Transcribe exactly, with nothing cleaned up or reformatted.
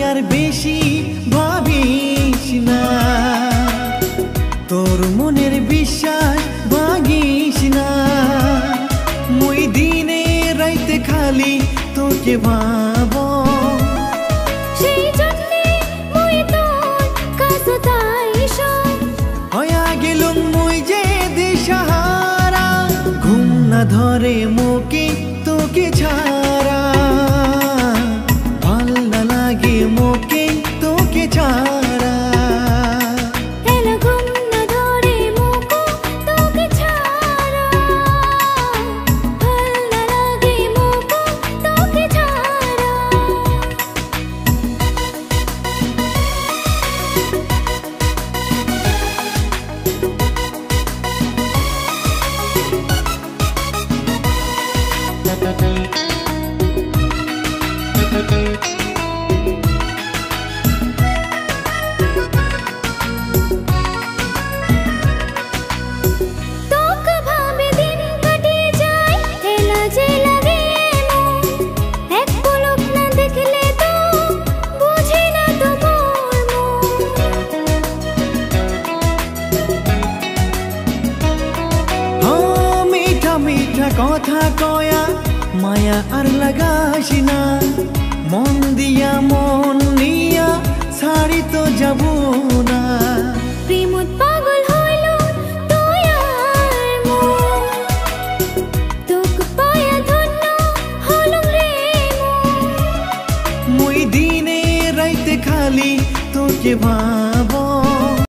আর বেশি ভাবিস না, তোর মনের বিশ্বাস ভাঙিস না। মুই দিনে রাইতে খালি তোকে ভাবো, সেই জন্যে মুই তোর কাছে তাই সব হয়া গেলুম মুই যে দিশাহারা। ঘুম না ধরে মুকে তোকে ছাড়া, ভাল না লাগে মুকে তোকে ছাড়া। এলা ঘুম না ধরে মুকো তোকে ছাড়া, ভাল না লাগে মুকো তোকে ছাড়া। তোকে ভাবে দিন কাটে যায়, এলা যে লাগে মন। এক পলক না দেখলে তো বুঝি না তো মোর हाँ मीठा मीठा कथा कया माया আর লাগাস না। মন দিয়া মন নিয়া ছাড়ি তো যাব না।